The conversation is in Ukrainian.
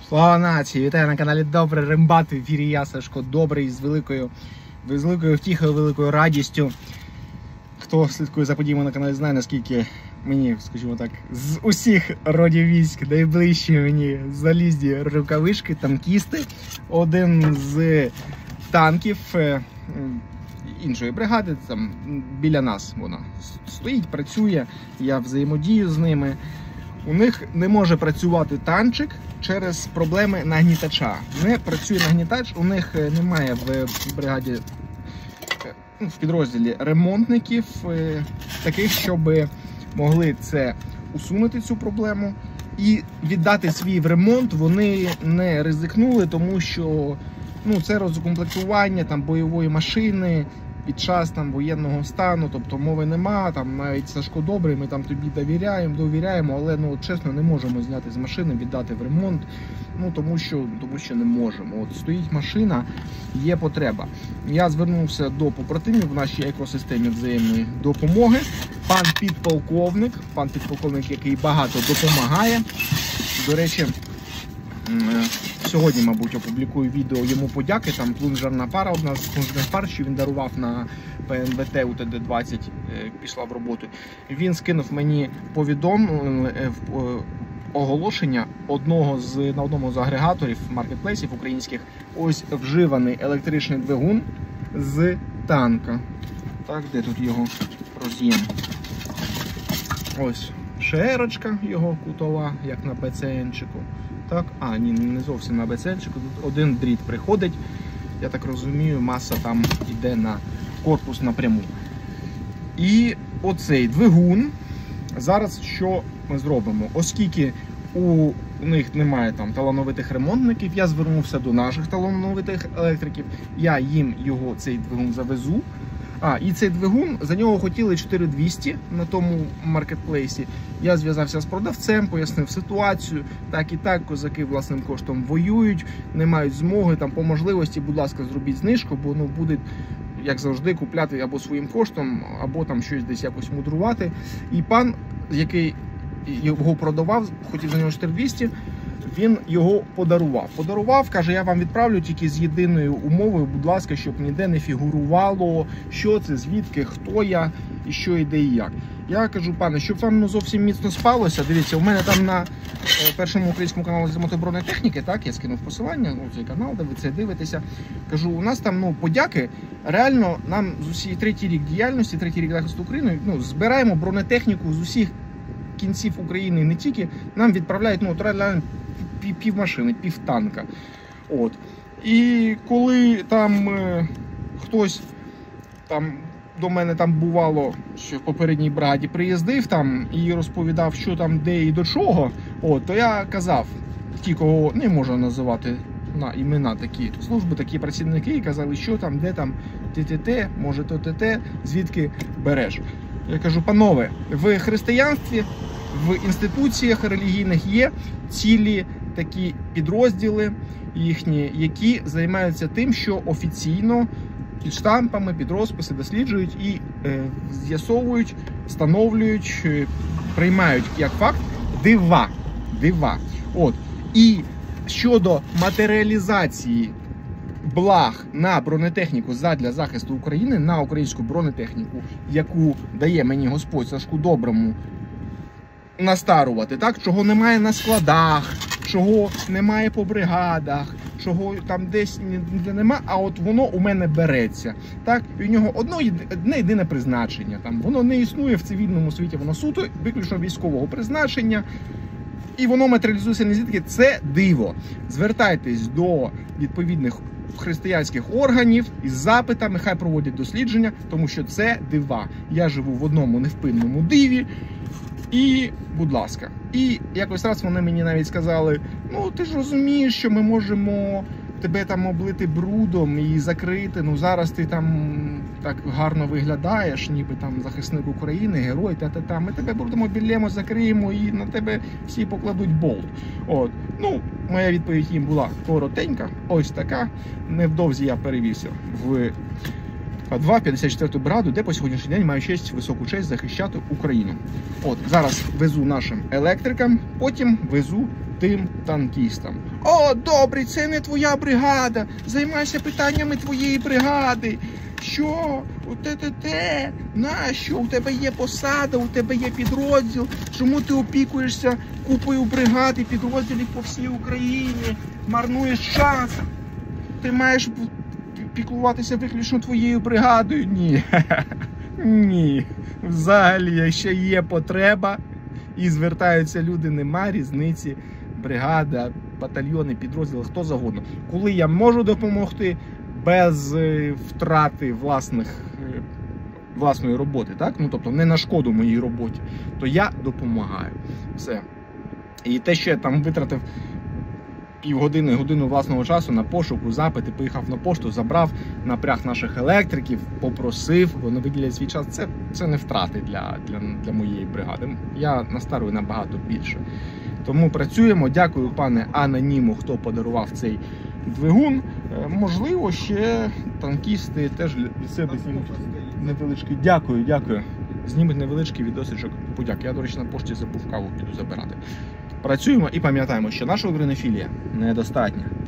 Слава нації! Вітаю на каналі Добрий Рембат. В ефірі я, Сашко Добрий, з великою втіхою, великою радістю. Хто слідкує за подіями на каналі, знає, наскільки мені, скажімо так, з усіх родів військ найближчі мені залізні рукавишки, танкісти. Один з танків іншої бригади, там біля нас вона стоїть, працює, я взаємодію з ними. У них не може працювати танчик через проблеми нагнітача. Не працює нагнітач, у них немає в бригаді, в підрозділі ремонтників таких, щоб могли це усунути, цю проблему. І віддати свій в ремонт вони не ризикнули, тому що це розкомплектування бойової машини під час воєнного стану, тобто мови нема, навіть Сашко Добрий, ми тобі довіряємо, але чесно не можемо зняти з машини, віддати в ремонт, тому що не можемо. От стоїть машина, є потреба. Я звернувся до побратимів в нашій екосистемі взаємної допомоги. Пан підполковник, який багато допомагає. До речі, сьогодні, мабуть, опублікую відео йому подяки. Там плунжерна пара, одна з плунжерних пар, що він дарував на ПНВТ УТД-20, пішла в роботу. Він скинув мені оголошення на одному з агрегаторів, маркетплейсів українських. Ось вживаний електричний двигун з танка. Так, де тут його роз'єм? Ось шерочка його кутова, як на БЦНчику. Так, ні, не зовсім на БЦНчику, тут один дріт приходить, я так розумію, маса там йде на корпус напряму. І оцей двигун, зараз що ми зробимо? Оскільки у них немає талановитих ремонтників, я звернувся до наших талановитих електриків, я їм цей двигун завезу. І цей двигун, за нього хотіли 4200 на тому маркетплейсі. Я зв'язався з продавцем, пояснив ситуацію. Так і так, козаки власним коштом воюють, не мають змоги, по можливості, будь ласка, зробіть знижку, бо буде, як завжди, купляти або своїм коштом, або щось десь якось мудрувати. І пан, який його продавав, хотів за нього 4200, він його подарував, каже, я вам відправлю тільки з єдиною умовою, будь ласка, щоб ніде не фігурувало, що це, звідки, хто я, і що, і де, і як. Я кажу, пане, щоб вам зовсім міцно спалося, дивіться, у мене там на першому українському каналі з мотобронетехніки, так, я скинув посилання, цей канал, де ви це дивитеся. Кажу, у нас там, подяки, реально, нам з усієї третій рік діяльності, третій рік захисту України, збираємо бронетехніку з усіх кінців України, не тільки, нам відправляють, реально, пів машини, пів танка. І коли хтось до мене бувало, що в попередній бригаді приїздив і розповідав, що де і до чого, то я казав, ті, кого не можу називати на імена, такі служби, такі працівники, і казали, що де ТТТ, може то ТТ, звідки береш. Я кажу, панове, в християнстві, в інституціях релігійних є цілі такі підрозділи їхні, які займаються тим, що офіційно під штампами, під розписи досліджують і з'ясовують, встановлюють, приймають як факт дива. І щодо матеріалізації благ на бронетехніку задля захисту України, на українську бронетехніку, яку дає мені Господь Сашку Доброму настарувати, чого немає на складах, чого немає по бригадах, чого десь ніде нема, а воно у мене береться. І у нього одне єдине призначення. Воно не існує в цивільному світі, воно суто, виключно військового призначення. І воно матеріалізується не звідки. Це диво. Звертайтесь до відповідних християнських органів із запитами, хай проводять дослідження, тому що це дива. Я живу в одному невпинному диві. І, будь ласка, і якось раз вони мені навіть сказали, ти ж розумієш, що ми можемо тебе облити брудом і закрити, зараз ти так гарно виглядаєш, ніби захисник України, герой, ми тебе брудом обіллємо, закриємо і на тебе всі покладуть болт. Моя відповідь їм була коротенька, ось така. Невдовзі я перевівся в А2 54-ту бригаду, де по сьогоднішній день маю високу честь захищати Україну. От, зараз везу нашим електрикам, потім везу тим танкістам. О, добре, це не твоя бригада, займайся питаннями твоєї бригади. Що? Те, нащо? У тебе є посада, у тебе є підрозділ. Чому ти опікуєшся купою бригад і підрозділів по всій Україні? Марнуєш час. Ти маєш піклуватися виключно твоєю бригадою? Ні. Ні. Взагалі, якщо є потреба і звертаються люди, нема різниці. Бригада, батальйони, підрозділи, хто завгодно. Коли я можу допомогти без втрати власної роботи, так? Ну, тобто не на шкоду моїй роботі, то я допомагаю. Все. І те, що я там витратив годину власного часу на пошуку, запити, поїхав на пошту, забрав, напряг наших електриків, попросив, вони виділять свій час. Це не втрати для моєї бригади. Я настарую набагато більше. Тому працюємо. Дякую, пане Аноніму, хто подарував цей двигун. Можливо, ще танкісти теж від себе знімуть невеличкий. Дякую. Знімуть невеличкий відосичок подяки. Я, до речі, на пошті забув каву, піду забирати. Працюємо і пам'ятаємо, що наша українофілія недостатня.